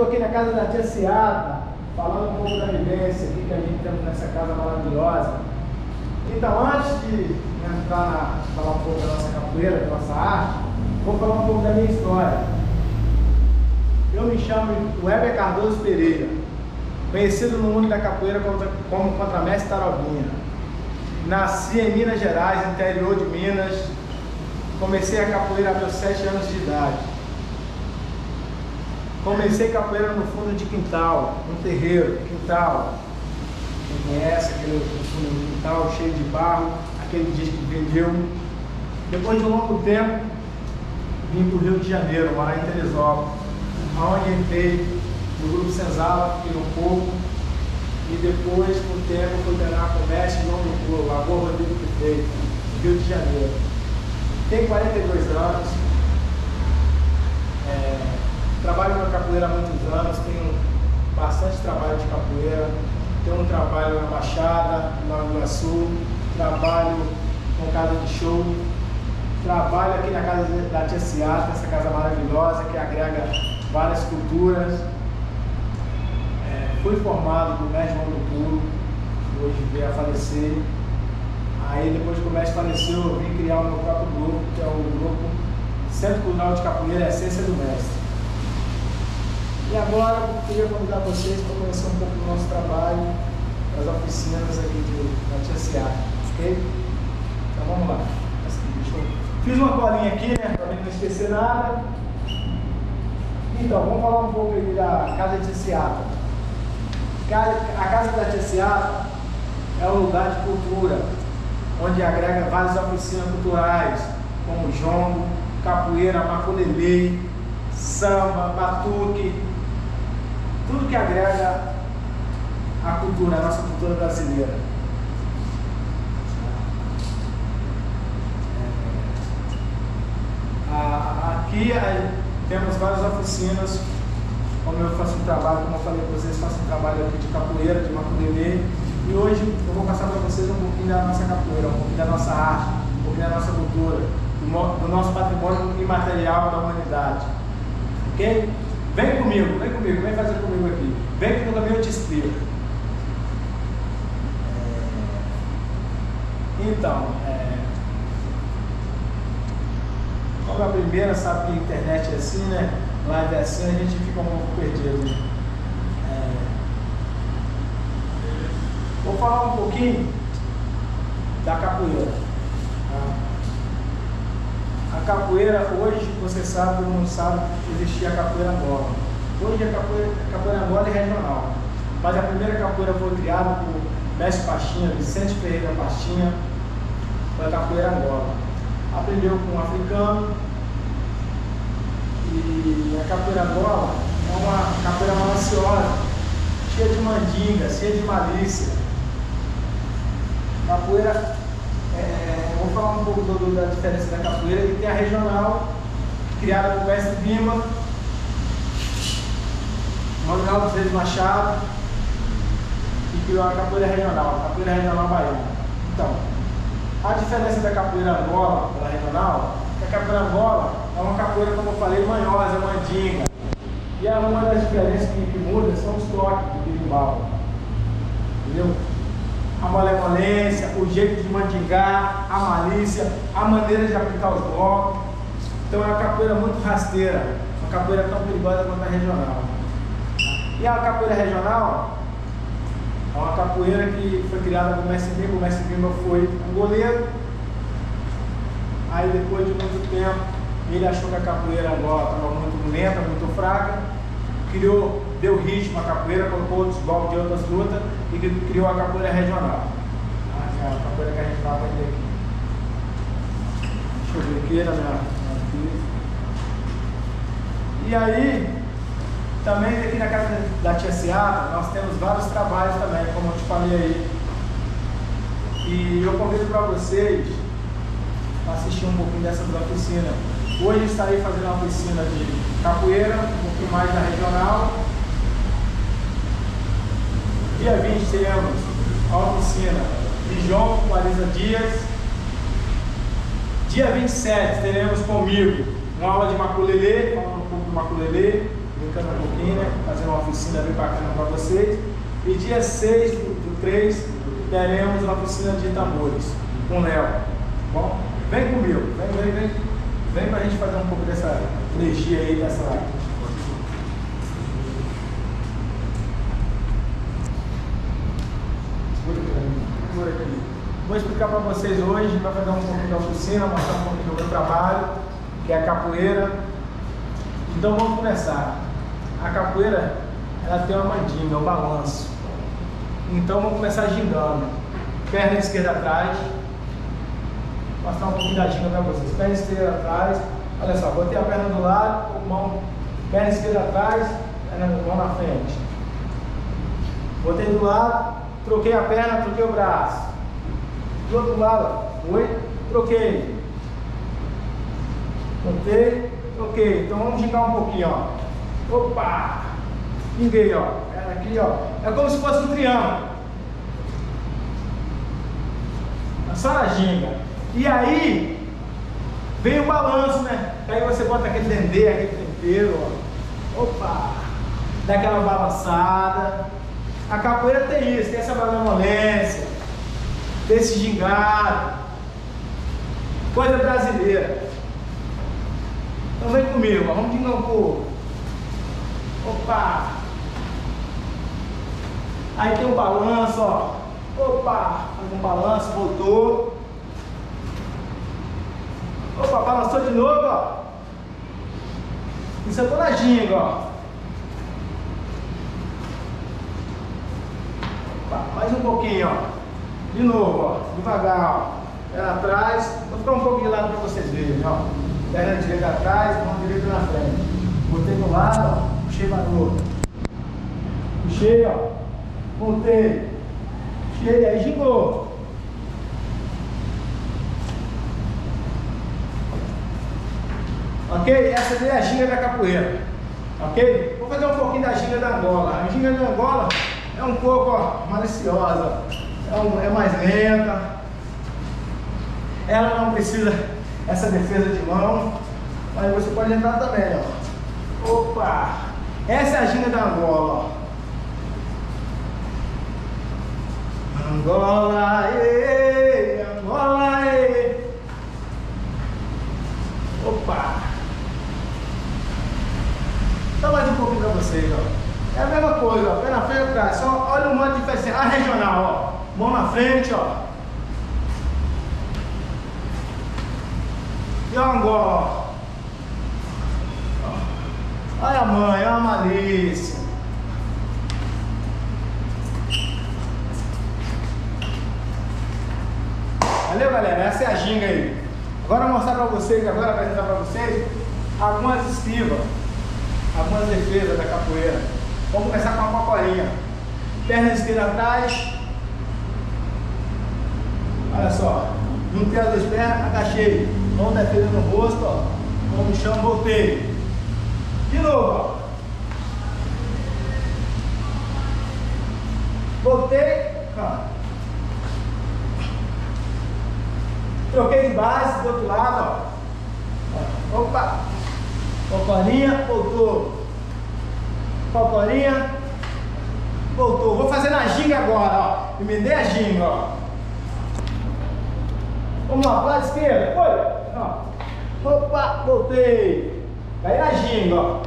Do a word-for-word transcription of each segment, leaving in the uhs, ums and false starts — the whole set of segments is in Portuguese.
estou aqui na casa da tia Seata, falando um pouco da vivência aqui que a gente tem nessa casa maravilhosa. Então, antes de entrar na, falar um pouco da nossa capoeira, da nossa arte, vou falar um pouco da minha história. Eu me chamo Weber Cardoso Pereira, conhecido no mundo da capoeira como, como contramestre Tarobinha. Nasci em Minas Gerais, interior de Minas. Comecei a capoeira aos meus sete anos de idade. Comecei capoeira no fundo de quintal, no terreiro, quintal. Quem conhece aquele fundo de quintal cheio de barro, aquele disco que vendeu. Depois de um longo tempo, vim para o Rio de Janeiro, morar em Teresópolis, onde entrei no grupo Senzala, fiquei um pouco, e depois, com o tempo, fui treinar comércio em nome do Lagoa Rodrigo Prefeito, Rio de Janeiro. Tenho quarenta e dois anos, é, trabalho na capoeira há muitos anos, tenho bastante trabalho de capoeira, tenho um trabalho na Baixada, na Nova Iguaçu, trabalho com casa de show, trabalho aqui na casa da tia Seata, essa casa maravilhosa que agrega várias culturas. É, fui formado por mestre João do Puro, que hoje veio a falecer. Aí depois que o mestre faleceu, eu vim criar o meu próprio grupo, que é o grupo Centro Cultural de Capoeira, a Essência do Mestre. E agora eu queria convidar vocês para conhecer um pouco do nosso trabalho, das oficinas aqui de, da tia Seata, ok? Então vamos lá. Fiz uma colinha aqui, né, para não esquecer nada. Então, vamos falar um pouco aí da Casa de Tia Seata. A Casa da Tia Seata é um lugar de cultura, onde agrega várias oficinas culturais, como jongo, capoeira, maculelê, samba, batuque, tudo que agrega a cultura, a nossa cultura brasileira. Aqui temos várias oficinas, como eu faço um trabalho, como eu falei para vocês, faço um trabalho aqui de capoeira, de maculelê, e hoje eu vou passar para vocês um pouquinho da nossa capoeira, um pouquinho da nossa arte, um pouquinho da nossa cultura, do, do nosso patrimônio imaterial da humanidade. Ok? Vem comigo, vem comigo, vem fazer comigo aqui. Vem que no caminho eu te explico. Então, é... como a primeira sabe que a internet é assim, né? Live é assim, a gente fica um pouco perdido. É... Vou falar um pouquinho da capoeira. A capoeira, hoje, você sabe, todo mundo sabe que existia a capoeira Angola. Hoje a capoeira, a capoeira Angola é regional. Mas a primeira capoeira foi criada por mestre Pastinha, Vicente Ferreira Pastinha, foi a capoeira Angola. Aprendeu com um africano. E a capoeira Angola é uma capoeira maliciosa, cheia de mandinga, cheia de malícia. Capoeira, é, vou falar um pouco do, da diferença da capoeira, que tem a regional, criada por mestre Bimba, Manuel dos Reis Machado, que criou a capoeira regional, a capoeira regional baiana. Então, a diferença da capoeira Angola para a regional, é que a capoeira Angola é uma capoeira, como eu falei, manhosa, mandinga. E é uma das diferenças que, que muda são os toques do birimbau. Entendeu? A malemolência, o jeito de mandingar, a malícia, a maneira de aplicar os blocos. Então é uma capoeira muito rasteira, uma capoeira tão perigosa quanto a regional. E a capoeira regional é uma capoeira que foi criada por mestre Bimba. O mestre Bimba foi um goleiro. Aí depois de muito tempo, ele achou que a capoeira Angola estava muito lenta, muito fraca, criou, deu ritmo à capoeira, colocou outros golpes de outras lutas e criou a capoeira regional. Ah, a capoeira que a gente vai aprender aqui. Deixa eu ver aqui na minha, minha E aí, também aqui na casa da tia Seata, nós temos vários trabalhos também, como eu te falei aí. E eu convido para vocês assistir um pouquinho dessas oficinas. Hoje estarei fazendo uma oficina de capoeira, um pouquinho mais da regional. Dia vinte teremos a oficina de João com Marisa Dias. Dia vinte e sete teremos comigo uma aula de maculelê, falando um pouco do maculelê, explicando um pouquinho, né? Fazendo uma oficina bem bacana para vocês. E dia seis do três teremos uma oficina de tambores com o Léo. Bom, vem comigo, vem, vem, vem. Vem pra gente fazer um pouco dessa energia aí, dessa. Vou explicar para vocês hoje, vai fazer um pouquinho da oficina, mostrar um pouquinho do meu trabalho, que é a capoeira. Então vamos começar. A capoeira, ela tem uma mandinga, um balanço. Então vamos começar gingando. Perna esquerda atrás. Vou mostrar um pouquinho da ginga para vocês. Perna esquerda atrás. Olha só, botei a perna do lado, mão, perna esquerda atrás, perna, mão na frente. Botei do lado, troquei a perna, troquei o braço. Do outro lado, foi, troquei. Botei, troquei. Então vamos gingar um pouquinho, ó. Opa! Ginguei, ó. Perna aqui, ó. É como se fosse um triângulo. É só na ginga. E aí, vem o balanço, né? Aí você bota aquele dendê, aquele tempero, ó. Opa! Dá aquela balançada. A capoeira tem isso, tem essa malemolência, tem esse gingado. Coisa brasileira. Então vem comigo, ó. Vamos gingar um pouco. Opa! Aí tem um balanço, ó. Opa! Faz um balanço, voltou. Opa, balançou de novo, ó. Isso é toda a ginga, ó. Opa, mais um pouquinho, ó. De novo, ó. Devagar, ó. Perna atrás. Vou ficar um pouco de lado para vocês verem, ó. Perna direita atrás, mão direita na frente. Botei do lado, ó. Puxei barulho. Puxei, ó. Voltei. Puxei, aí gingou. Ok? Essa daí é a ginga da capoeira. Ok? Vou fazer um pouquinho da ginga da Angola. A ginga da Angola é um pouco, ó, maliciosa. É, um, é mais lenta. Ela não precisa essa defesa de mão. Mas você pode entrar também, ó. Opa! Essa é a ginga da Angola, ó. Angola, ê, Angola, ê. Opa! Então mais um pouquinho para vocês, ó. É a mesma coisa, ó. Pé na frente, atrás. Só olha o modo de diferença. A regional, ó. Mão na frente, ó. E a Angola, ó. Olha a mãe, olha a malícia. Valeu, galera? Essa é a ginga aí. Agora eu vou mostrar para vocês, agora apresentar para vocês algumas esquivas, algumas defesas da capoeira. Vamos começar com a cocorinha. Perna esquerda atrás. Olha só. Juntei as duas pernas, agachei. Mão defesa no rosto, ó. Mão no chão, voltei. De novo, ó. Voltei, ó. Troquei de base do outro lado, ó. Opa! Cocorinha, voltou. Cocorinha, voltou. Vou fazer na ginga agora, ó. Emendei a ginga, ó. Vamos lá, pro lado esquerdo. Foi. Ó. Opa, voltei. Caí na ginga, ó.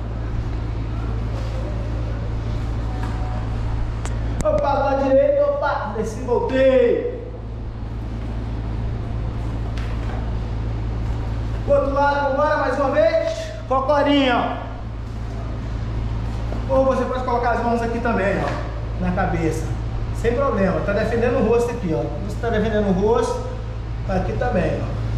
Opa, do lado direito, opa, desci, voltei. Do outro lado, agora mais uma vez. Cocorinha, ó. Ou você pode colocar as mãos aqui também, ó, na cabeça. Sem problema, tá defendendo o rosto aqui, ó. Você tá defendendo o rosto, tá aqui também,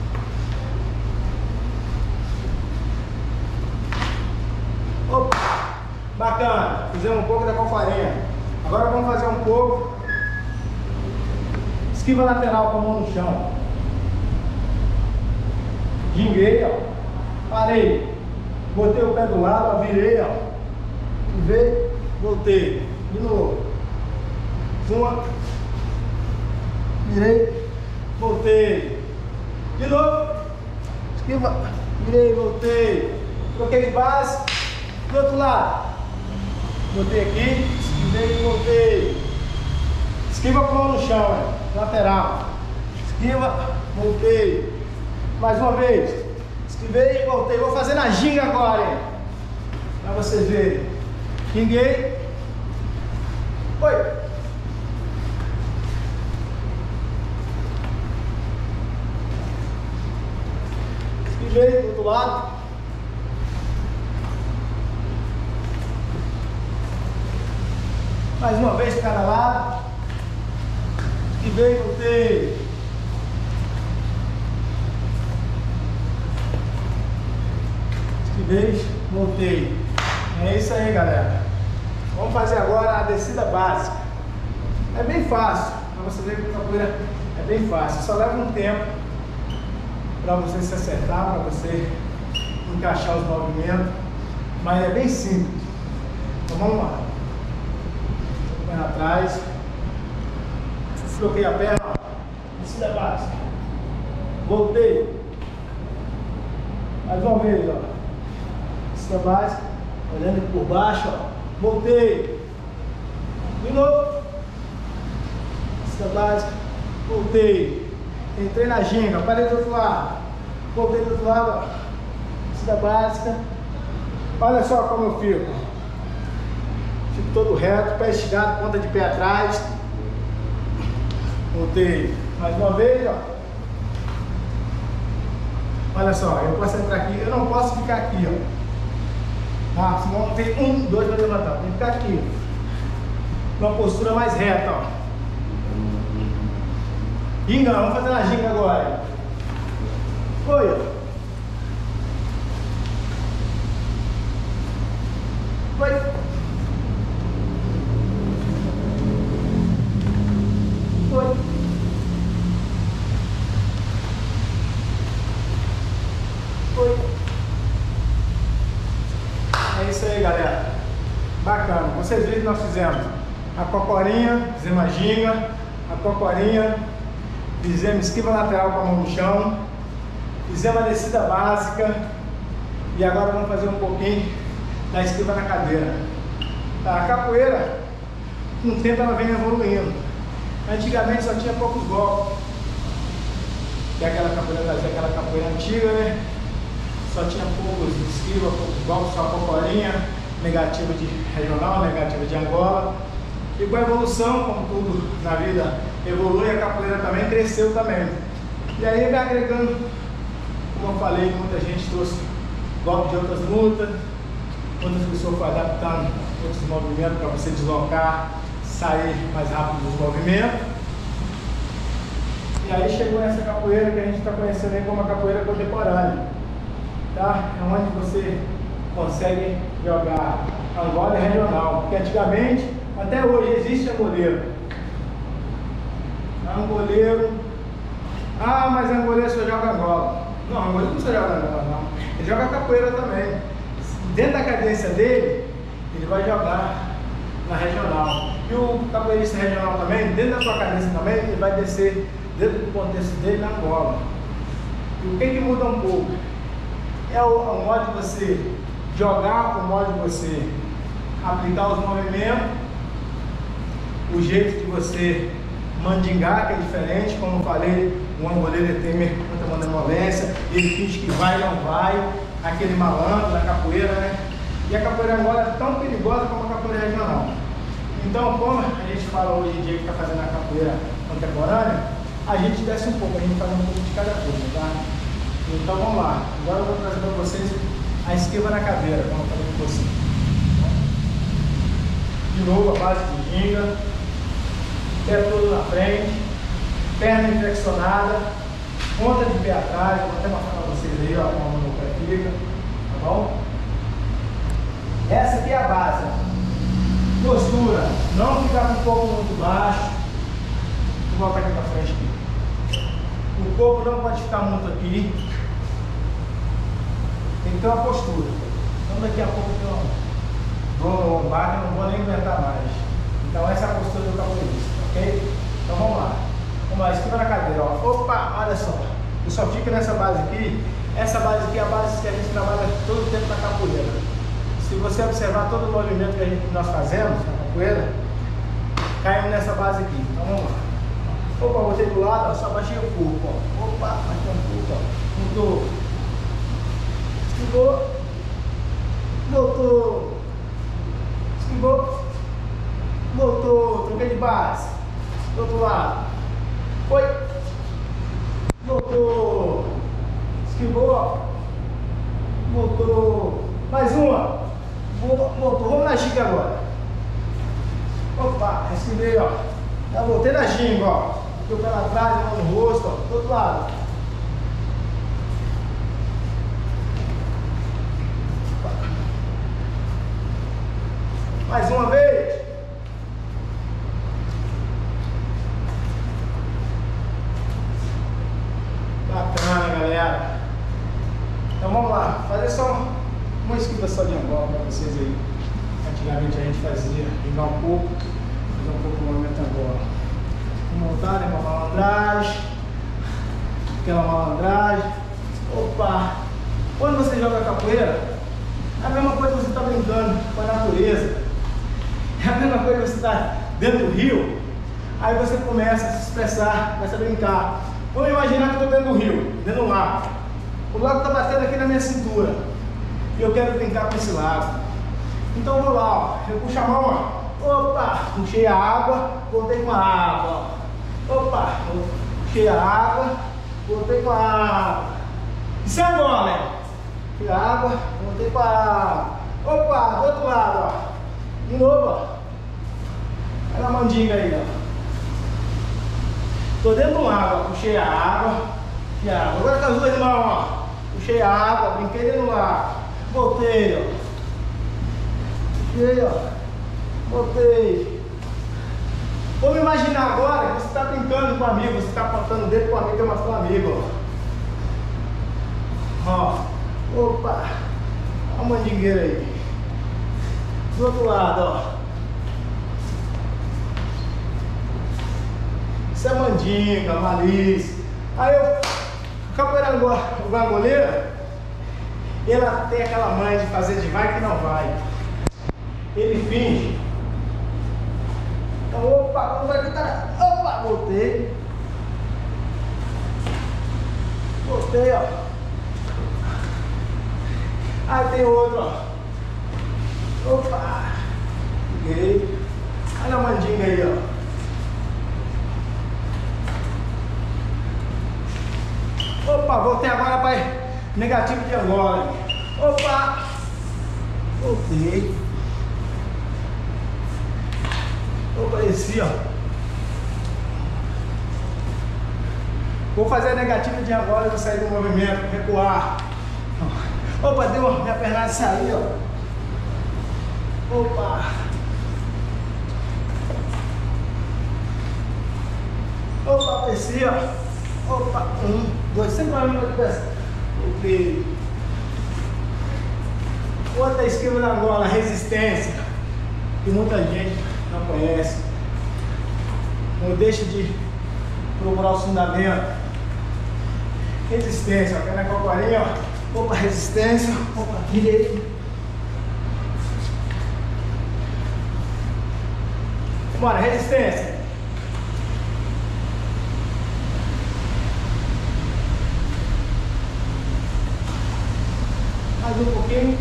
ó. Opa, bacana. Fizemos um pouco da cocorinha. Agora vamos fazer um pouco esquiva lateral com a mão no chão. Ginguei, ó. Parei. Botei o pé do lado, ó. Virei, ó. Virei, voltei. De novo. Uma. Virei, voltei. De novo. Esquiva. Virei, voltei. Troquei de base. Do outro lado. Botei aqui, esquivei e voltei. Esquiva com a mão no chão, hein? Lateral. Esquiva, voltei. Mais uma vez. Esquivei e voltei. Vou fazer na ginga agora, hein? Pra vocês verem. Ginguei. Oi. Esquivei do outro lado. Mais uma vez para cada lado. Esquivei, voltei. Esquivei, voltei. É isso aí, galera. Vamos fazer agora a descida básica. É bem fácil. Para você ver que a capoeira é bem fácil. Só leva um tempo para você se acertar, para você encaixar os movimentos. Mas é bem simples. Então vamos lá. Perna atrás, troquei a perna, descida básica, voltei, mais uma vez, ó, descida básica, olhando aqui por baixo, ó, voltei, de novo, descida básica, voltei, entrei na ginga, parei do outro lado, voltei do outro lado, ó, descida básica, olha só como eu fico. Fico todo reto, pé esticado, ponta de pé atrás. Voltei. Mais uma vez, ó. Olha só, eu posso entrar aqui, eu não posso ficar aqui, ó. Tá? Senão tem um, dois para levantar. Tem que ficar aqui, ó. Uma postura mais reta, ó. Ginga, vamos fazer na ginga agora. Oi, ó. Oi. Oi. Oi. É isso aí, galera. Bacana. Vocês viram que nós fizemos a cocorinha, fizemos a ginga, a cocorinha, fizemos esquiva lateral com a mão no chão, fizemos a descida básica e agora vamos fazer um pouquinho da esquiva na cadeira. Tá? A capoeira, com o tempo ela vem evoluindo. Antigamente só tinha poucos golpes, que é aquela capoeira, aquela capoeira antiga, né? Só tinha poucos esquiva, poucos golpes, só a cocorinha, negativa de regional, negativa de Angola. E com a evolução, como tudo na vida evolui, a capoeira também cresceu também. E aí vai agregando, como eu falei, muita gente trouxe golpes de outras lutas, outras pessoas foram adaptando outros movimentos para você deslocar, sair mais rápido dos movimentos. E aí chegou essa capoeira que a gente está conhecendo aí como a capoeira contemporânea, tá? É onde você consegue jogar Angola e regional, porque antigamente, até hoje, existe angoleiro. Angoleiro, ah, mas angoleiro só joga Angola. Não, angoleiro não só joga Angola, não. Ele joga capoeira também. Dentro da cadência dele, ele vai jogar na regional. E o capoeirista regional também, dentro da sua cadência também, ele vai descer dentro do contexto dele na Angola. E o que que muda um pouco? É o, o modo de você jogar, o modo de você aplicar os movimentos, o jeito de você mandingar, que é diferente, como eu falei, o angoleiro tem muita malemolência, ele finge que vai e não vai, aquele malandro da capoeira, né? E a capoeira Angola é tão perigosa como a capoeira regional. Então, como a gente fala hoje em dia que está fazendo a capoeira contemporânea, a gente desce um pouco, a gente faz um pouco de cada coisa, tá? Então vamos lá, agora eu vou trazer para vocês a esquiva na cadeira, como eu falei com vocês. De novo, a base de ginga, pé todo na frente, perna inflexionada, ponta de pé atrás, vou até mostrar para vocês aí, ó, como o meu pé fica, tá bom? Essa aqui é a base. Postura, não ficar com o corpo muito baixo. Vou voltar aqui para frente aqui. O corpo não pode ficar muito aqui. Tem que ter uma postura. Então daqui a pouco eu vou no lombar que eu não vou nem aguentar mais. Então essa é a postura do capoeirista, ok? Então vamos lá. Vamos lá, esquiva na cadeira, ó. Opa, olha só. Eu só fico nessa base aqui. Essa base aqui é a base que a gente trabalha todo o tempo na capoeira. Se você observar todo o movimento que, a gente, que nós fazemos na capoeira, caímos nessa base aqui. Então vamos lá. Opa, botei do lado, ó, só baixei o corpo. Ó. Opa, baixei o corpo. Ó. Mudou. Esquivou. Voltou. Esquivou. Voltou. Troquei de base. Do outro lado. Foi. Voltou. Esquivou. Voltou. Mais uma. Voltou. Vamos na ginga agora. Opa, esquivei, ó. Já voltei na ginga, ó. Deu pela atrás, mão no rosto, ó. Do outro lado. Mais uma vez. Bacana, galera. Então vamos lá. Fazer só uma esquiva só de Angola para vocês aí. Antigamente a gente fazia ligar um pouco, fazer um pouco o movimento agora. Montar, né, uma malandragem, aquela malandragem. Opa! Quando você joga capoeira, é a mesma coisa que você está brincando com a natureza. É a mesma coisa que você está dentro do rio. Aí você começa a se expressar, começa a brincar. Vamos imaginar que eu estou dentro do rio, dentro do lago. O lago está batendo aqui na minha cintura. E eu quero brincar com esse lago. Então eu vou lá, ó. Eu puxo a mão, ó. Opa! Puxei a água, voltei com a água. Opa! Puxei a água, voltei com a água. Isso é agora, né? Puxei a água, voltei com a água. Opa! Do outro lado, ó. De novo, ó. Olha a mandinga aí, ó. Tô dentro do lago, ó. Puxei a água. Puxei a água. Agora com as duas mãos, ó. Puxei a água, brinquei dentro do lago. Voltei, ó. Puxei, ó. Voltei. Vamos imaginar agora que você está brincando com um amigo, você está apontando dentro com um amigo, tem uma sua amiga, ó. Ó. Opa. Olha a mandingueira aí. Do outro lado, ó. Isso é mandinga, malícia. Aí eu, o capoeira angoleiro, ela tem aquela manha de fazer de vai que não vai. Ele finge. Então, opa, quando vai gritar, opa, voltei. Voltei, ó. Aí tem outro, ó. Opa! Peguei. Olha a mandinga aí, ó. Opa, voltei agora para negativo de Angola. Opa! Voltei. Opa, esse, ó. Vou fazer a negativa de Angola e vou sair do movimento, recuar. Opa, deu minha perna sair, ó. Opa! Opa, desci, ó. Opa, um, dois, sempre vai me cabeça. Ok. Outra esquiva da Angola, resistência. Que muita gente não conhece. Não deixe de procurar o fundamento. Resistência, ó. Pé na cocorinha, ó. Opa, resistência. Opa, direito. Bora, resistência. Mais um pouquinho.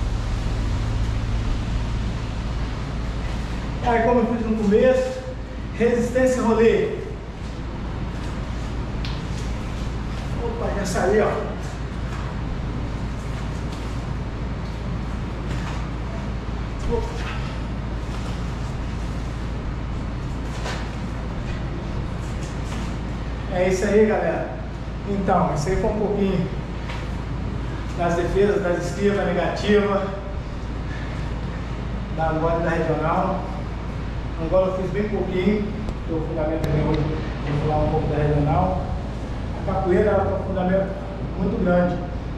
Aí, como eu fiz no começo, resistência e rolê. Opa, já saiu, ó. Opa. É isso aí, galera. Então, isso aí foi um pouquinho das defesas, das esquivas, negativa, da Angola e da regional. Angola eu fiz bem pouquinho, porque o fundamento também hoje, vou falar um pouco da regional. A capoeira ela tem um fundamento muito grande.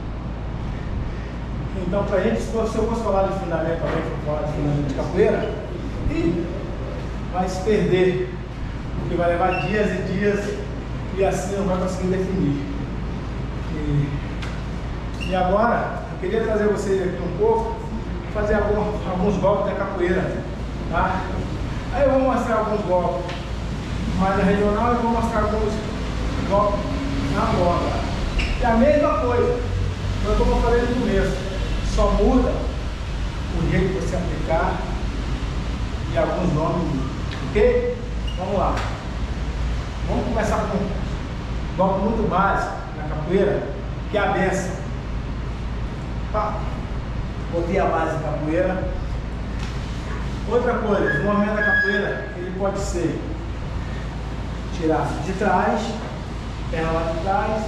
Então, pra gente, se eu fosse falar de fundamento também, se eu falar de fundamento de capoeira, ih, vai se perder, porque vai levar dias e dias. E assim não vai conseguir definir. E, e agora, eu queria trazer vocês aqui um pouco fazer alguns, alguns golpes da capoeira, tá? Aí eu vou mostrar alguns golpes mais na regional e vou mostrar alguns golpes na moda. É a mesma coisa, mas como eu falei no começo, só muda o jeito de você aplicar e alguns nomes, ok? Vamos lá. Vamos começar com um golpe muito básico na capoeira, que é a benção. Tá. Botei a base da capoeira. Outra coisa, o movimento da capoeira, ele pode ser tirar de trás, perna lá de trás,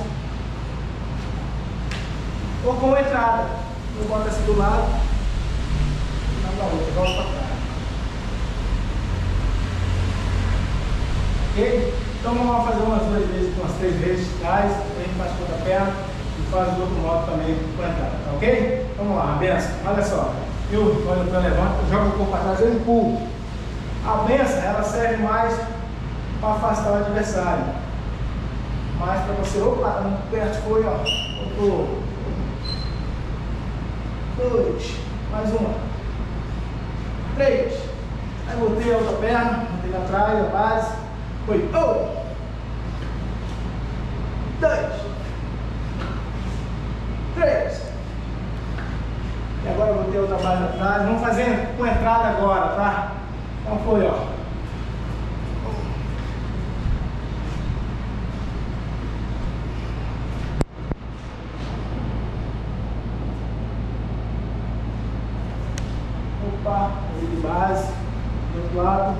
ou com entrada. Eu boto assim do lado, e na outra, volta para trás. Ok? Então vamos fazer umas duas vezes, umas três vezes de trás, a gente faz com outra perna e faz do outro modo também com a entrada, tá ok? Vamos lá, a benção. Olha só, eu, quando eu levanto, eu jogo o corpo para trás, eu empurro. A benção, ela serve mais para afastar o adversário. Mas para você, opa, muito perto foi, ó. Outro. Dois. Mais uma. Três. Aí botei a outra perna, botei lá atrás, a base. Foi. Um. Dois. Três. E agora eu botei a outra base atrás. Vamos fazer com entrada agora, tá? Então foi, ó. Opa, de base, do outro lado.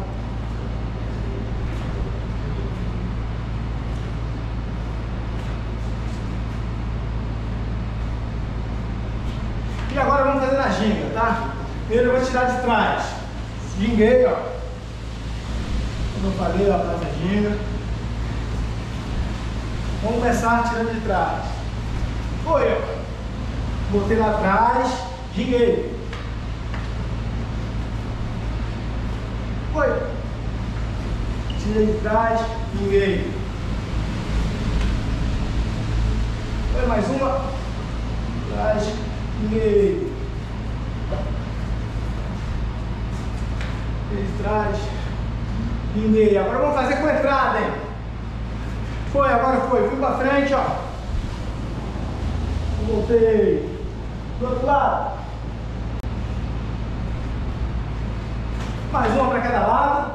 E agora vamos fazer na ginga, tá? Primeiro eu vou tirar de trás. Ginguei, ó. Como eu falei, ó, atrás da ginga. Vamos começar tirando de trás. Foi, ó. Botei lá atrás, ginguei. Foi. Tirei de trás, ginguei. Foi mais uma. Trás, ginguei. De trás, ginguei. Agora vamos fazer com entrada, hein? Foi, agora foi. Fui pra frente, ó. Voltei. Do outro lado. Mais uma para cada lado.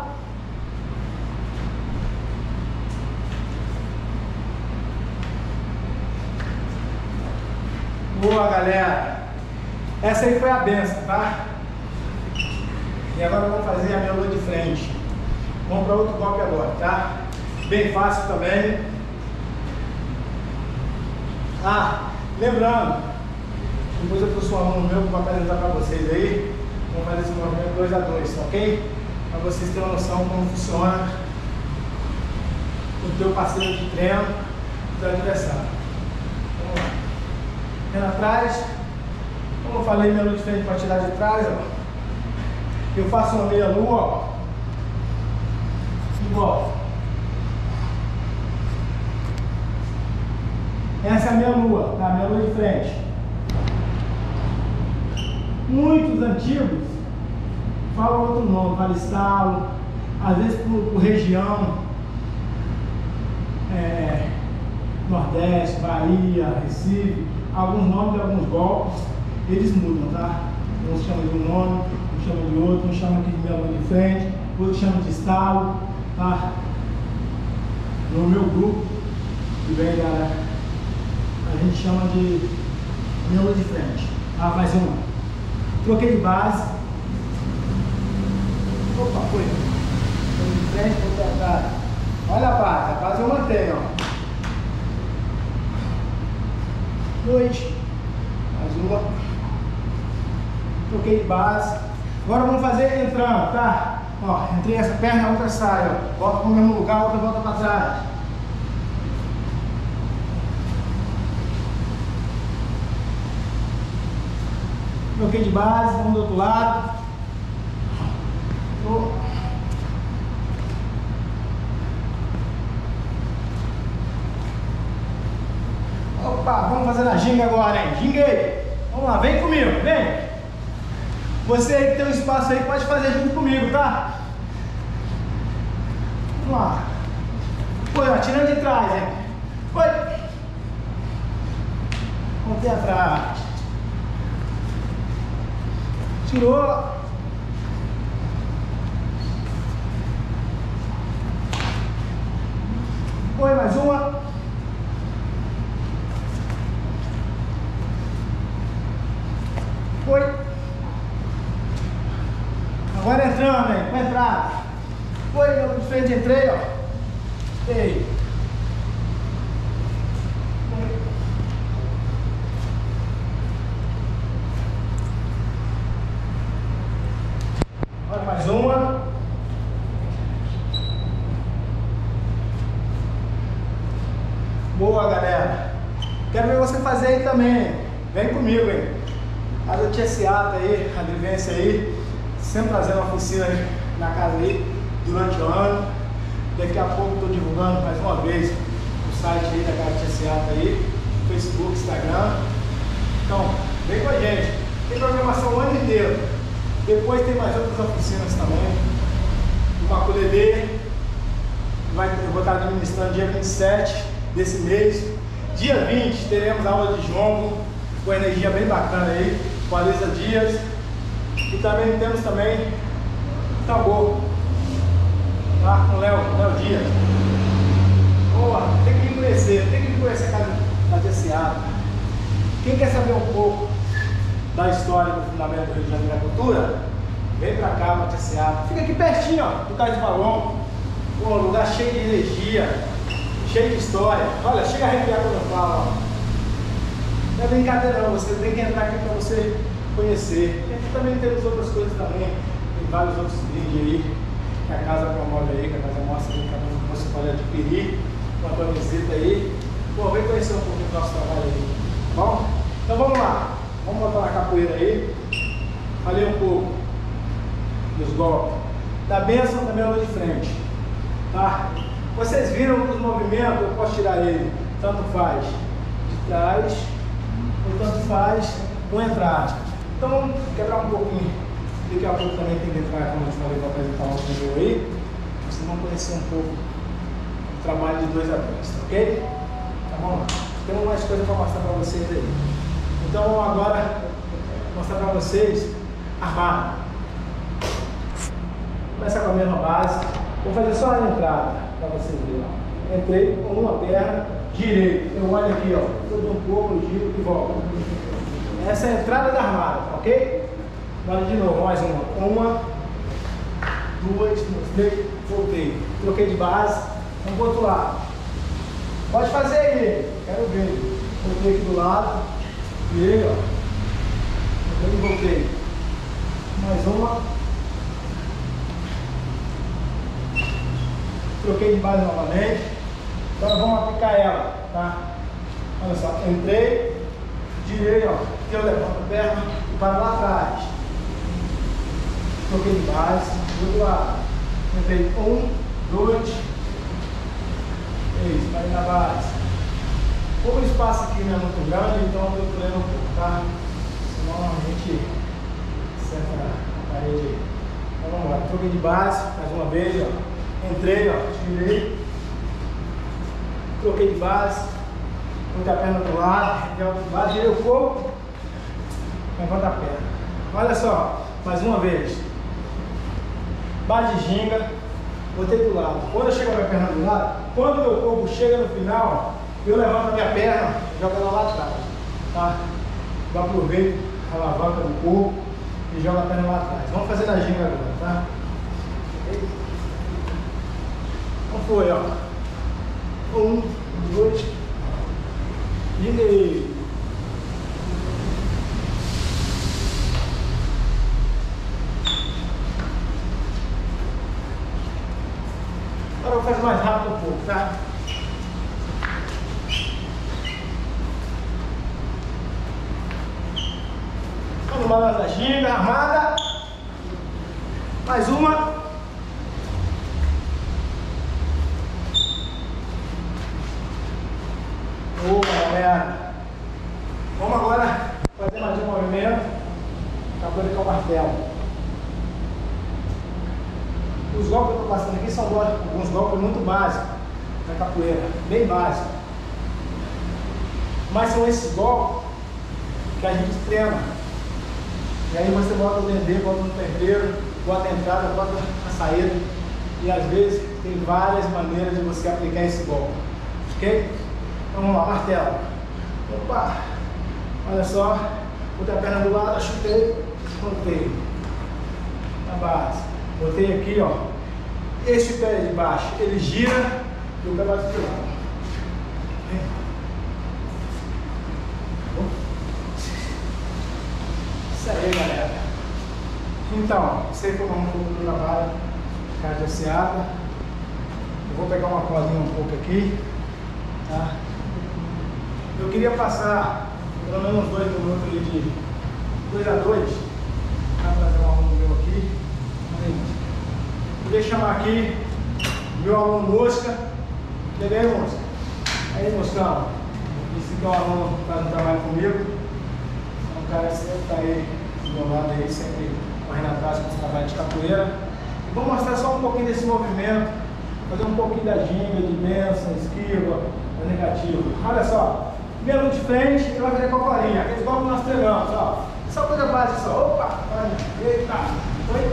Boa, galera. Essa aí foi a benção, tá? E agora vamos fazer a melô de frente. Vamos para outro golpe agora, tá? Bem fácil também. Ah, lembrando, depois eu trouxe um aluno meu para apresentar para vocês aí. Vamos fazer esse movimento dois a dois, ok? Para vocês terem uma noção como funciona o teu parceiro de treino do teu adversário. Vamos lá. Pé atrás. Como eu falei, melô de frente para tirar de trás, ó. Eu faço uma meia lua, ó. Igual. Essa é a meia lua, tá? Meia lua de frente. Muitos antigos falam outro nome, vale estalo, às vezes por, por região, é, Nordeste, Bahia, Recife, alguns nomes de alguns golpes, eles mudam, tá? Uns chamam de um nome, uns chamam de outro, uns chamam aqui de meia lua de frente, outros chamam de estalo, tá? No meu grupo, que vem da, a gente chama de meia lua de frente, tá? Mais uma. Troquei de base. Opa, foi. Foi de frente, vou para trás. Olha a base, a base eu mantenho, ó. Dois. Mais uma. Troquei de base. Agora vamos fazer entrando, tá? Ó, entrei essa perna, a outra sai, ó. Volta para o mesmo lugar, a outra volta para trás. Troquei de base, vamos do outro lado. Opa, vamos fazer a ginga agora, hein? Ginguei. Vamos lá, vem comigo, vem. Você aí que tem um espaço aí, pode fazer junto comigo, tá? Vamos lá. Foi, ó, tirando de trás, hein? Foi. Voltei atrás. Tirou. Foi, mais uma. Foi. Agora entrando, hein? Vai entrar. Foi, eu de frente, entrei, ó. Ei. Olha, mais uma. Boa, galera. Quero ver você fazer aí também. Vem comigo, hein? A da Tia Seata aí, a Adrivência aí, sempre trazendo uma oficina aí na casa aí, durante o ano. Daqui a pouco estou divulgando mais uma vez o site aí da Casa Tia Seata aí, Facebook, Instagram. Então, vem com a gente. Tem programação o ano inteiro. Depois tem mais outras oficinas também. O Maculelê, eu vou estar administrando dia vinte e sete desse mês. Dia vinte teremos aula de jongo, com energia bem bacana aí, com a Lisa Dias. E também temos também tambor, tá? Com o Léo, Léo Dias. Boa, tem que vir conhecer, tem que vir conhecer a casa da Tia Seata. Quem quer saber um pouco da história do fundamento do Rio de Janeiro da Cultura, vem pra cá, na Tia Seata. Fica aqui pertinho, ó, do Cais do Balão. Um lugar cheio de energia, cheio de história. Olha, chega a arrepiar quando eu falo, ó. Não é brincadeira não, você tem que entrar aqui para você conhecer. E aqui também temos outras coisas também, tem vários outros brindes aí, que a casa promove aí, que a casa mostra aí, que você pode adquirir, uma camiseta aí. Pô, vem conhecer um pouquinho do nosso trabalho aí, tá bom? Então vamos lá, vamos botar na capoeira aí. Falei um pouco dos golpes. Da bênção também eu vou de frente, tá? Vocês viram que os movimentos, eu posso tirar ele, tanto faz de trás, tanto faz com entrada. Então vamos quebrar um pouquinho. Daqui a pouco também tem que entrar, como eu falei, para apresentar um vídeo aí. Vocês vão conhecer um pouco o trabalho de dois atletas, ok? Tá bom? Temos mais coisa para mostrar para vocês aí. Então vamos agora mostrar para vocês a barra. Começa com a mesma base. Vou fazer só a entrada para vocês verem. Entrei com uma perna, girei. Eu olho aqui, ó. Eu dou um pouco, giro e volto. Essa é a entrada da armada, ok? Agora de novo, mais uma. Uma, duas, três, voltei. Troquei de base. Vamos pro outro lado. Pode fazer aí, quero ver. Voltei aqui do lado. Virei, ó. Voltei e voltei. Mais uma. Troquei de base novamente. Agora vamos aplicar ela, tá? Olha só, entrei, girei, ó. Aqui eu levanto a perna e paro lá atrás. Troquei de base, do outro lado. Entrei um, dois, três, parei na base. Como o espaço aqui não é muito grande, então eu estou treinando um pouco, tá? Senão a gente senta a parede aí. Então vamos lá, troquei de base, mais uma vez, ó. Entrei, ó, girei, troquei de base, coloquei a perna do lado, do lado, girei o corpo, levanta a perna. Olha só, mais uma vez, base de ginga, botei do lado. Quando eu chego a minha perna do lado, quando o meu corpo chega no final, eu levanto a minha perna e jogo ela lá atrás, tá? Eu aproveito a alavanca do corpo e jogo a perna lá atrás. Vamos fazer na ginga agora, tá? Então foi, ó. Um, dois, girei. Agora eu vou fazer mais rápido um pouco, tá? Vamos balançar da ginga, armada. Mais uma. Boa, galera. Vamos agora fazer mais um movimento. Acabou de com o martelo. muito básico da capoeira, bem básico. Mas são esses golpes que a gente treina. E aí você bota o dendê, bota no tempero, bota a entrada, bota a saída. E às vezes tem várias maneiras de você aplicar esse golpe. Ok? Então vamos lá, martelo. Opa! Olha só, botei a perna do lado, chutei, voltei. Na base. Botei aqui, ó. Esse pé de baixo, ele gira e o pé vai de lado. Isso aí, galera. Então, sei que eu vou um pouco do trabalho cardiaciada. Eu vou pegar uma colinha um pouco aqui, tá? Eu queria passar pelo menos dois minutos ali de dois a dois. Vou trazer um aluno meu aqui. Eu vou chamar aqui meu aluno Mosca. Tudo bem, Mosca? Aí, Moscão. Esse aqui é um aluno que faz um trabalho comigo. É um cara que sempre está aí do meu lado, aí, sempre correndo atrás com esse trabalho de capoeira. E vou mostrar só um pouquinho desse movimento, fazer um pouquinho da ginga, de benção, esquiva, da negativa. Olha só, primeiro de frente, ele vai fazer com a colinha, aqueles golpes que nós treinamos, ó. Só coisa básica, só. Opa, olha, eita, foi.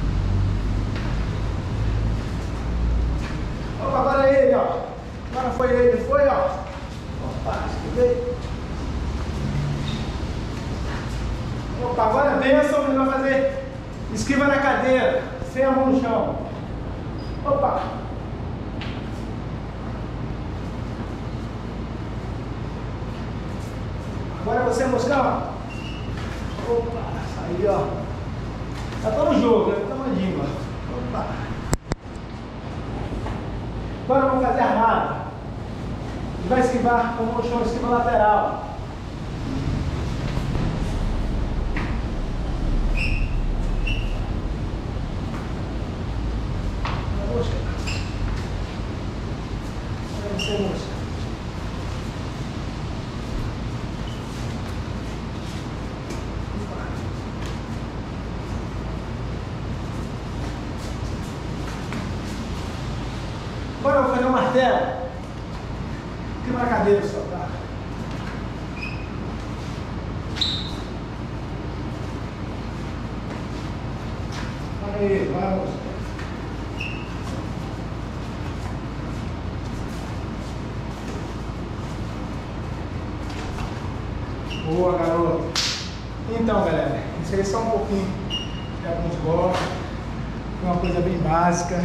Opa, agora é ele, ó. Agora foi ele, foi, ó. Opa, esquivei. Opa, agora a benção, ele vai fazer esquiva na cadeira, sem a mão no chão. Opa. Agora você, Moscão. Opa, aí, ó. Já tá no jogo, já tá no mandinho, ó. Opa. Agora vamos fazer armada. Ele vai esquivar com a mão no chão, esquiva lateral. Agora eu vou fazer um martelo. Aqui na cadeira só, tá? Aí, vamos. Boa, garoto. Então, galera, isso aí é só um pouquinho de alguns golpes. Uma coisa bem básica.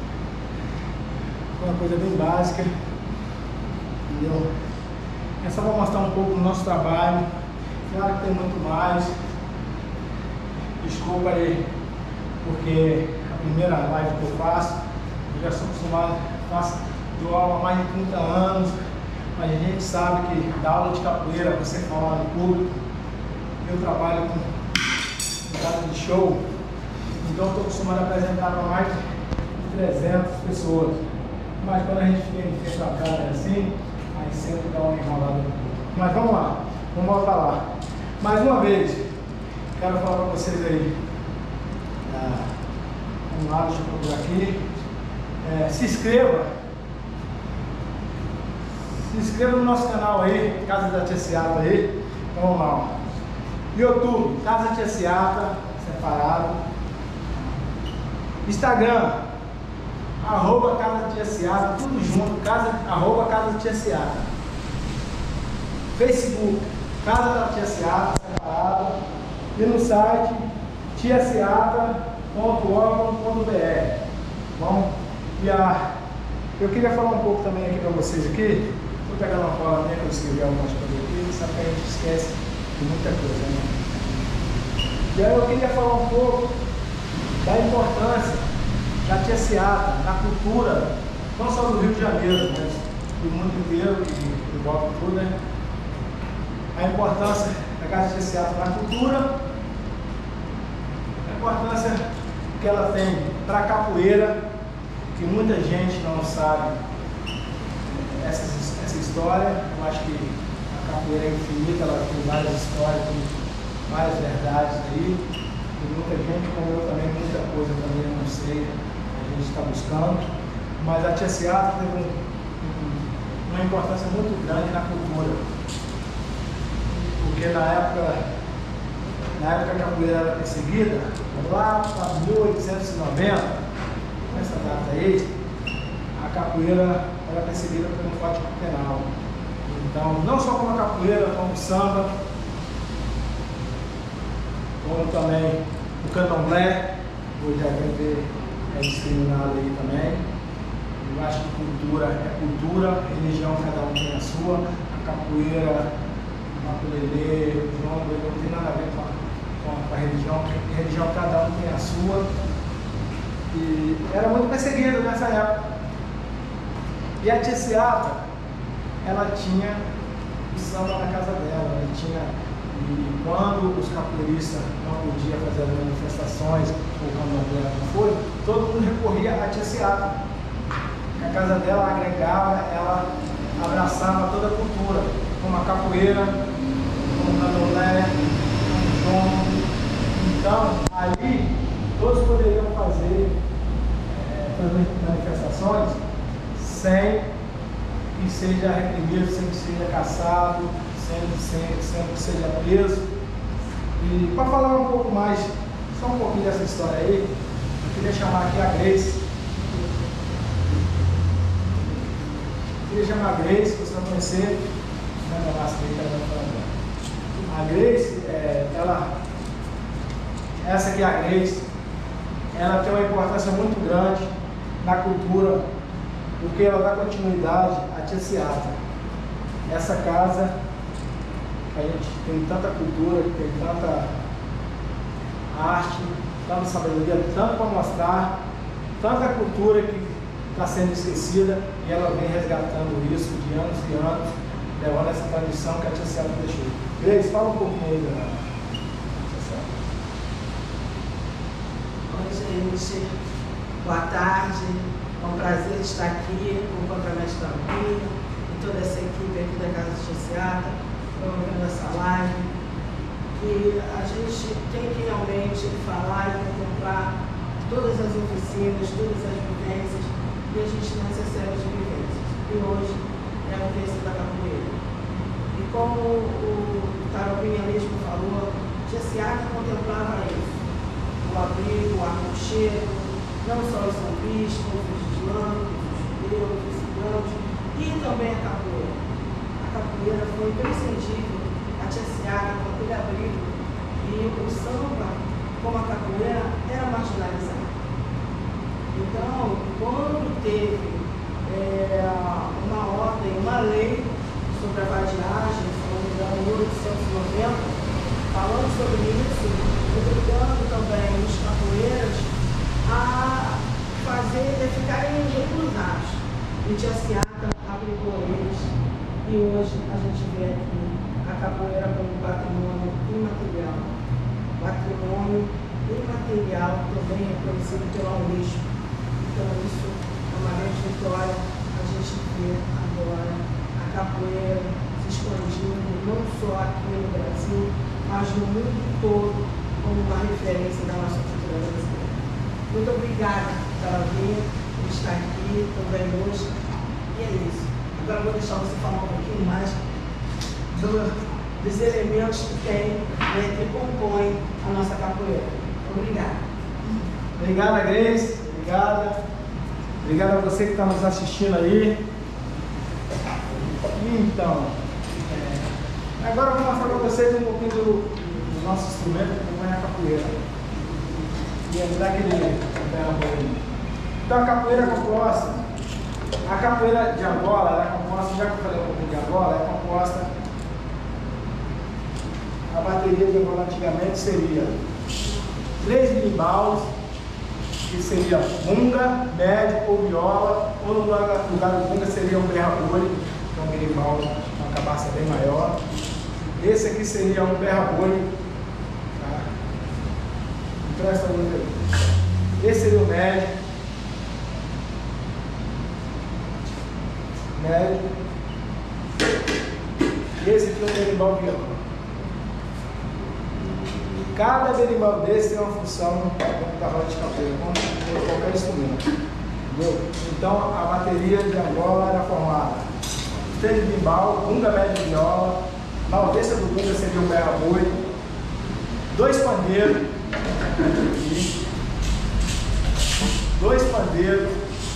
Uma coisa bem básica. Entendeu? É só para mostrar um pouco do nosso trabalho. Claro que tem muito mais. Desculpa aí, porque a primeira live que eu faço, eu já sou acostumado, faço, dou aula há mais de trinta anos. Mas a gente sabe que da aula de capoeira, você falar no público, eu trabalho com casa de show, então estou acostumado a apresentar para mais de trezentas pessoas. Mas quando a gente fica em frente à câmera assim, aí sempre dá uma enrolada no público. Mas vamos lá, vamos voltar lá. Mais uma vez, quero falar para vocês aí. Ah, vamos lá, deixa eu procurar aqui. É, se inscreva. Se inscreva no nosso canal aí, Casa da Tia Seata aí. Então vamos lá. YouTube, Casa da Tia Seata, separado. Instagram, arroba Casa da Tia Seata, tudo junto, casa, arroba Casa da Tia Seata. Facebook, Casa da Tia Seata, separado. E no site, tia seata ponto org ponto br. Bom, e a, eu queria falar um pouco também aqui para vocês aqui. Vou pegar uma cola minha que eu escrevi algumas coisas aqui, sabe que a gente esquece de muita coisa, né? E aí eu queria falar um pouco da importância da Tia Seata, na cultura, não só do Rio de Janeiro, mas do mundo inteiro, que envolve tudo, né? A importância da Casa Tia Seata na cultura, a importância que ela tem para a capoeira, que muita gente não sabe essa, essa história. Eu acho que a capoeira é infinita, ela tem várias histórias, tem várias verdades aí. E muita gente, como eu também, muita coisa também eu não sei, a gente está buscando. mas a tia Seata teve um, um, uma importância muito grande na cultura, porque na época, na época que a capoeira era perseguida, lá para mil oitocentos e noventa, nessa data aí, a capoeira era perseguida por um código penal. Então, não só como a capoeira, como o samba, como também o candomblé, hoje a gente é discriminado aí também. Eu acho que cultura é cultura, religião cada um tem a sua, a capoeira, o maculelê, o jongo, não tem nada a ver com a, com a, com a religião, a religião cada um tem a sua. E era muito perseguido nessa época. E a tia Seata, ela tinha o samba na casa dela, ela tinha, e quando os capoeiristas não podiam fazer as manifestações, ou quando não foi, todo mundo recorria à tia Seata. A casa dela agregava, ela abraçava toda a cultura, como a capoeira, como o candomblé, como o jongo. Então, ali, todos poderiam fazer é, manifestações sem que seja reprimido, sem que seja caçado, sem, sem, sem que seja preso. E para falar um pouco mais, só um pouquinho dessa história aí, eu queria chamar aqui a Grace. Eu queria chamar a Grace, você vai conhecer. A Grace, é, ela, essa aqui é a Grace, ela tem uma importância muito grande na cultura, porque ela dá continuidade à tia Seata. Essa casa, a gente tem tanta cultura, tem tanta arte, tanta sabedoria, tanto para mostrar, tanta cultura que está sendo esquecida, e ela vem resgatando isso de anos e anos, levando essa tradição que a tia Seata deixou. Grace, fala um pouquinho aí da tia Seata. Oi, gente. Boa tarde. É um prazer estar aqui com o Contramestre Tampinha e toda essa equipe aqui da Casa de Tia Seata, promovendo essa live. E a gente tem que realmente falar e contemplar todas as oficinas, todas as vivências, e a gente não se recebe de vivências. E hoje é a vivência da capoeira. E como o Taropinha mesmo falou, Tia Seata contemplava isso: o abrigo, o aconchego, não só os sambistas, os islâmicos, os judeus, os ciganos, e também a capoeira. A capoeira foi imprescindível, a Tia Seata com aquele abrigo, e o samba, como a capoeira, era marginalizado. Então, quando teve é, uma ordem, uma lei sobre a vadiagem, se não me engano, em mil oitocentos e noventa, falando sobre isso, obrigando também os capoeiras a fazer, a ficarem reclusados. E Tia Seata abrigou eles, e hoje a gente vê aqui a capoeira como patrimônio imaterial. Patrimônio imaterial também reconhecido pela Unesco. Então isso é uma grande vitória. A gente vê agora a capoeira se expandindo, não só aqui no Brasil, mas no mundo todo, como uma referência da nossa cultura brasileira. Muito obrigada pela vir, por estar aqui também hoje. E é isso. Agora eu vou deixar você falar um pouquinho mais do, dos elementos que tem, né, que compõem a nossa capoeira. Obrigada. Obrigada, Grace. Obrigada. Obrigado a você que está nos assistindo aí. Então, é, agora eu vou mostrar para vocês um pouquinho do, do nosso instrumento que acompanha a capoeira. E é daquele Então a capoeira é composta, a capoeira de Angola, ela é composta, já que eu falei um pouquinho de Angola, é composta, a bateria de Angola antigamente seria três bimbals, que seria bunga, médio ou viola, ou no lugar do bunga seria um berra-boi, que é um berimbau, uma cabaça bem maior. Esse aqui seria um berra-boi, tá? Presta a luz aí. Esse seria o médio, médio, e esse aqui é um berimbau viola. Cada berimbau desse tem uma função dentro da roda de capoeira, como qualquer instrumento. Entendeu? Então a bateria de Angola era formada três bimbal, bunga média viola, na avessa do bunga seria o berra boi, dois pandeiros, dois pandeiros,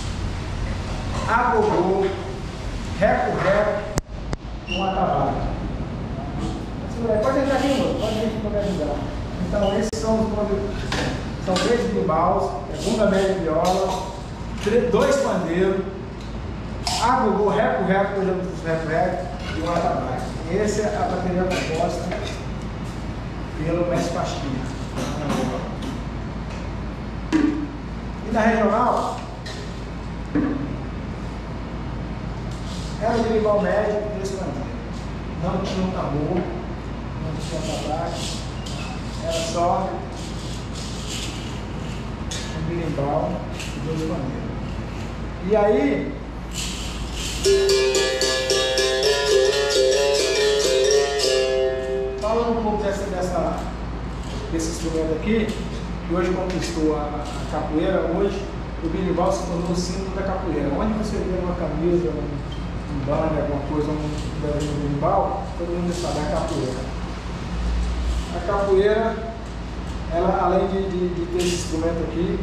agogô, reco-reco e um atabaque. Pode entrar aqui, mano. Pode vir aqui para me ajudar. Então esses são os são três bimbaus, é bunga média viola, dois pandeiros, agogô, reco-reco, por exemplo, reco-reco e um atabaque. Essa é a bateria composta pelo mestre Pasquinha. E na regional, era de bimbal médio e dois pandeiros. Não tinha um tambor, não tinha atabaque, era só um bimbal e dois pandeiros. E aí, falando um pouco dessa, dessa, desse instrumento aqui, que hoje conquistou a, a capoeira, hoje o berimbau se tornou o símbolo da capoeira. Onde você vê uma camisa, um, um banner, alguma coisa, um berimbau, todo mundo sabe, é a capoeira. A capoeira, ela, além de, de, de ter esse instrumento aqui,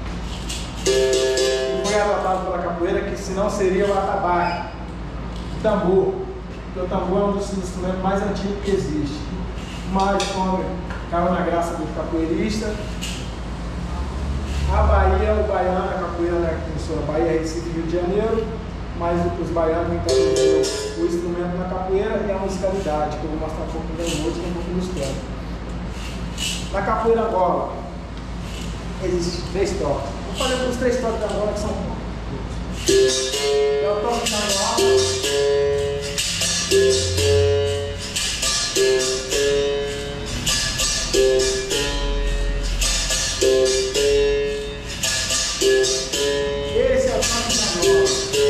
foi adotado pela capoeira, que senão seria o atabaque, o tambor, porque o tambor é um dos instrumentos mais antigos que existe. Mas, como caiu na graça do capoeirista, a Bahia, o baiano, a capoeira, né, começou a Bahia, Recife, Rio de Janeiro, mas os baianos introduziram o instrumento na capoeira e a musicalidade, que eu vou mostrar um pouco da música, um pouco do histórico. Na capoeira Angola, existem três toques. Vou fazer os três toques da Angola que são poucos. É o toque da Angola. Esse é o toque da Angola.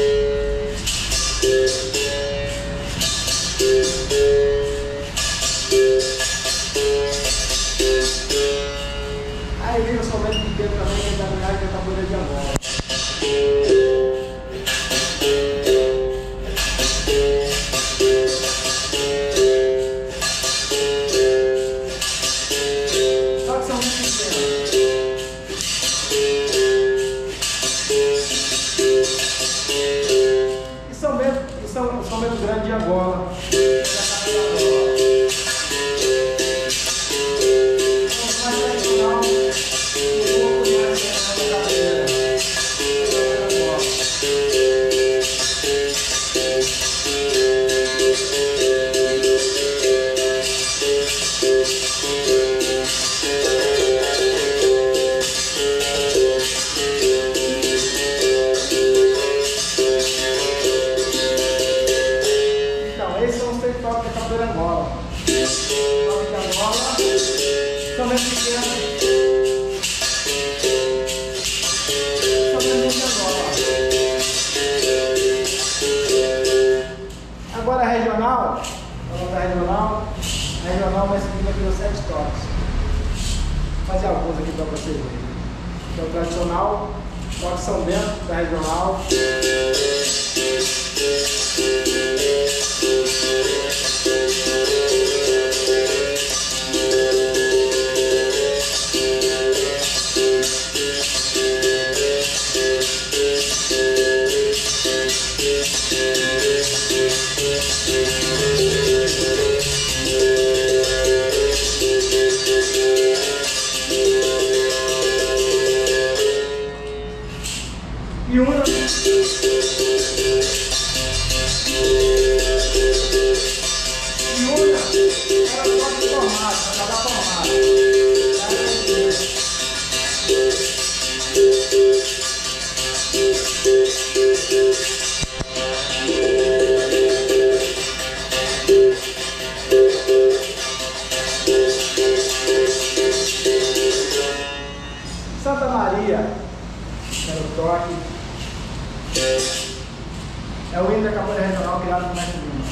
Aí vem o solvente pequeno também, que é da minha que é a capoeira de Angola. Só que são muito pequenos. E são mesmo, e são, são mesmo grandes de Angola. Esses são os três toques da capoeira Angola. Toque de Angola, são mesmo pequenos. São mesmo de Angola. Agora a regional, vamos para a regional. A regional vai seguir aqui os sete toques. Vou fazer alguns aqui para vocês verem. Então, o tradicional, toque São Bento da regional. E uma e uma era só de formato, para cada formato. Santa Maria era o toque. É o hino da capoeira regional criado por Mestre Lima.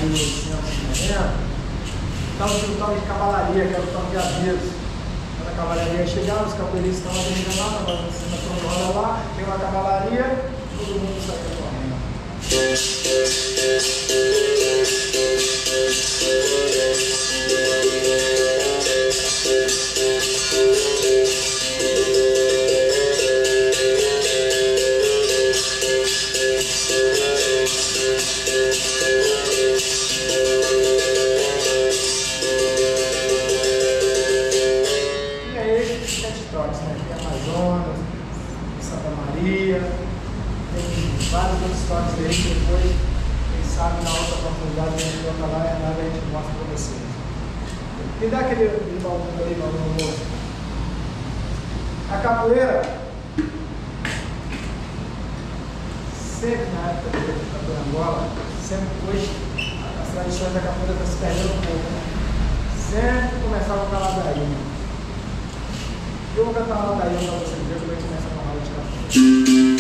mil e oitocentos e noventa, então tinha o tal de cavalaria, que era o tal de aviso. Quando a cavalaria chegava, os capoeiristas estavam dormindo lá, estavam sendo roda lá, tem uma cavalaria, todo mundo saía correndo. Vários outros toques aí que depois, quem sabe, na outra oportunidade, a gente volta lá e nada a gente mostra para vocês. Me dá aquele limão ali, meu moço. A capoeira, sempre na época da capoeira Angola, sempre foi, as tradições da capoeira estão se perdendo um pouco, né? Sempre começava com a ladainha. Eu vou cantar uma ladainha para vocês verem como é que começa a roda de capoeira.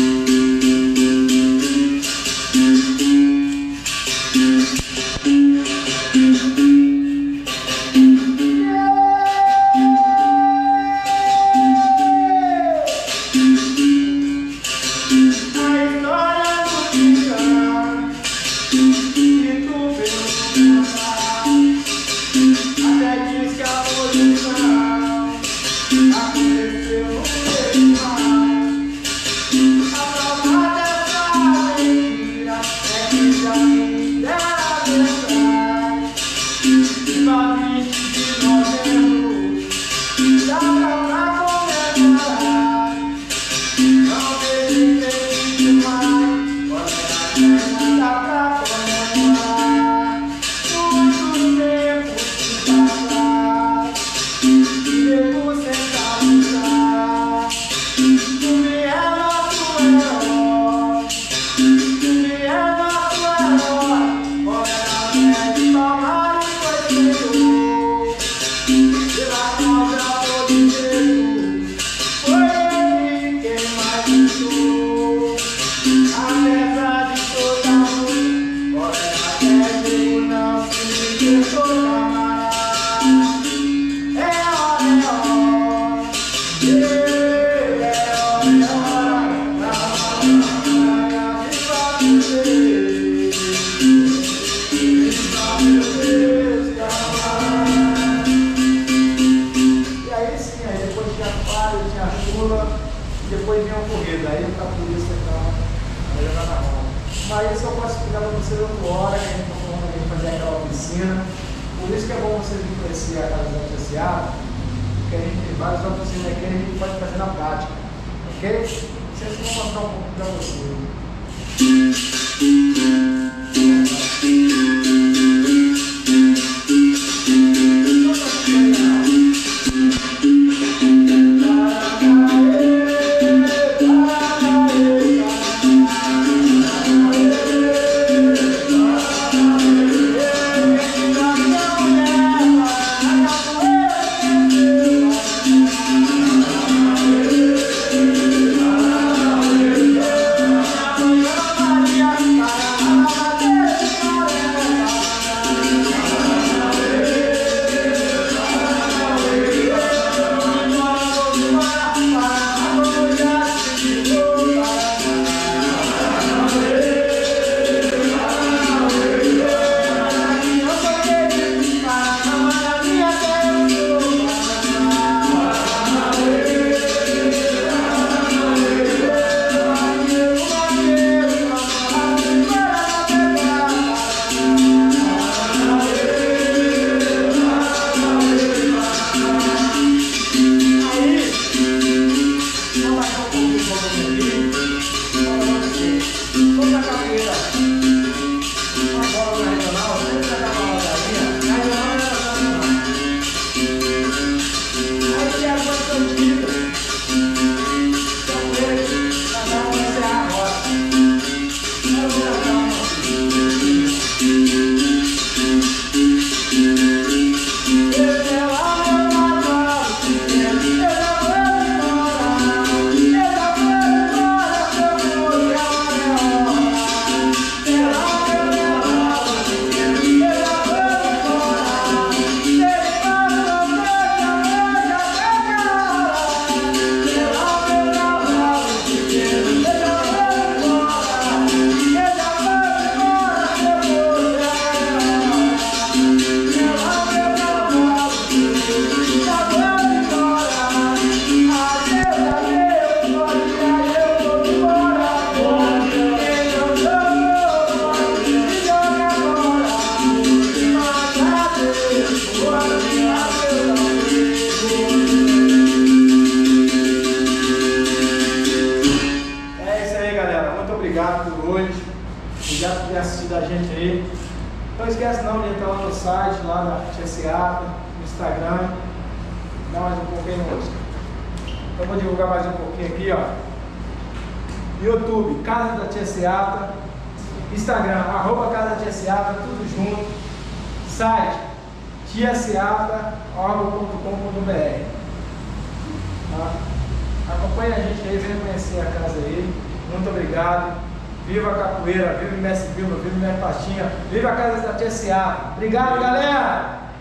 Depois vinha uma corrida, aí o capoeirista vai jogar na roda. Mas isso eu posso explicar para vocês outra hora, que a gente está falando de fazer aquela oficina. Por isso que é bom vocês conhecer a Casa do Associado, porque a gente tem várias oficinas aqui, a gente pode fazer na prática. Ok? Vocês vão mostrar um pouco para vocês. Maria, tem assistido a gente aí. Não esquece não de entrar lá no site, lá da Tia Seata, no Instagram. Dá mais um pouquinho no rosto. Então vou divulgar mais um pouquinho aqui, ó. YouTube, Casa da Tia Seata. Instagram, arroba Casa da Tia Seata, tudo junto. Site, tia seata ponto com ponto br. Tá? Acompanhe a gente aí, venha conhecer a casa aí. Muito obrigado. Viva a capoeira, viva o Mestre Vilma, viva o Mestre Pastinha, viva a Casa da Tia Seata. Obrigado, galera!